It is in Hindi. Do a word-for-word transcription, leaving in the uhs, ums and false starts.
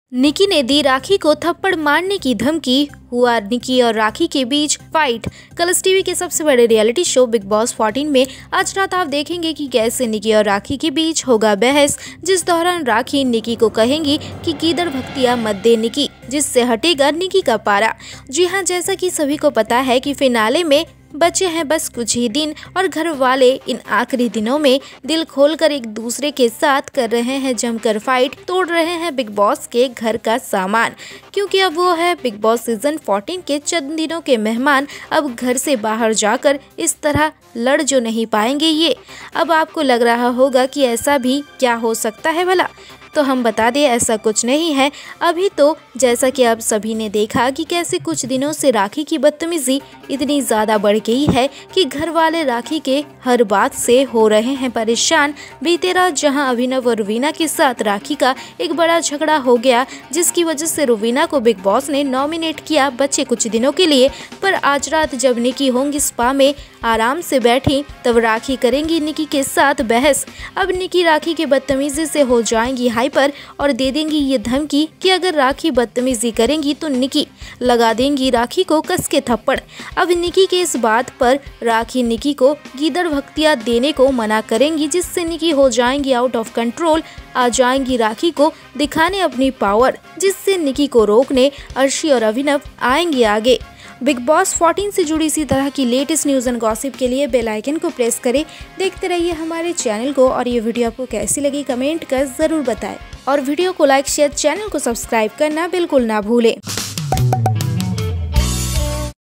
निकी ने दी राखी को थप्पड़ मारने की धमकी, हुआ निकी और राखी के बीच फाइट। कलर्स टीवी के सबसे बड़े रियलिटी शो बिग बॉस चौदह में आज रात आप देखेंगे कि कैसे निकी और राखी के बीच होगा बहस, जिस दौरान राखी निकी को कहेंगी कि गीदड़ भक्तियां मत दे निकी, जिससे हटेगा निकी का पारा। जी हाँ, जैसा कि सभी को पता है कि फिनाले में बचे हैं बस कुछ ही दिन और घर वाले इन आखिरी दिनों में दिल खोलकर एक दूसरे के साथ कर रहे हैं जमकर फाइट, तोड़ रहे हैं बिग बॉस के घर का सामान, क्योंकि अब वो है बिग बॉस सीजन चौदह के चंद दिनों के मेहमान। अब घर से बाहर जाकर इस तरह लड़ जो नहीं पाएंगे ये। अब आपको लग रहा होगा कि ऐसा भी क्या हो सकता है भला, तो हम बता दें ऐसा कुछ नहीं है। अभी तो जैसा कि आप सभी ने देखा कि कैसे कुछ दिनों से राखी की बदतमीजी इतनी ज़्यादा बढ़ गई है कि घर वाले राखी के हर बात से हो रहे हैं परेशान। बीते रात जहां अभिनव और रुवीना के साथ राखी का एक बड़ा झगड़ा हो गया, जिसकी वजह से रुवीना को बिग बॉस ने नॉमिनेट किया बचे कुछ दिनों के लिए। पर आज रात जब निकी होंगी स्पा में आराम से बैठी, तब राखी करेंगी निकी के साथ बहस। अब निकी राखी के बदतमीजी से हो जाएंगी हाइपर और दे देंगी ये धमकी कि अगर राखी बदतमीजी करेंगी तो निकी लगा देंगी राखी को कस के थप्पड़। अब निकी के इस बात पर राखी निकी को गीदड़ भक्तियां देने को मना करेंगी, जिससे निकी हो जाएंगी आउट ऑफ कंट्रोल। आ जाएंगी राखी को दिखाने अपनी पावर, जिससे निकी को रोकने अर्शी और अभिनव आएंगे आगे। बिग बॉस चौदह से जुड़ी इसी तरह की लेटेस्ट न्यूज़ एंड गॉसिप के लिए बेल आइकन को प्रेस करें। देखते रहिए हमारे चैनल को, और ये वीडियो आपको कैसी लगी कमेंट कर ज़रूर बताएं, और वीडियो को लाइक शेयर, चैनल को सब्सक्राइब करना बिल्कुल ना भूलें।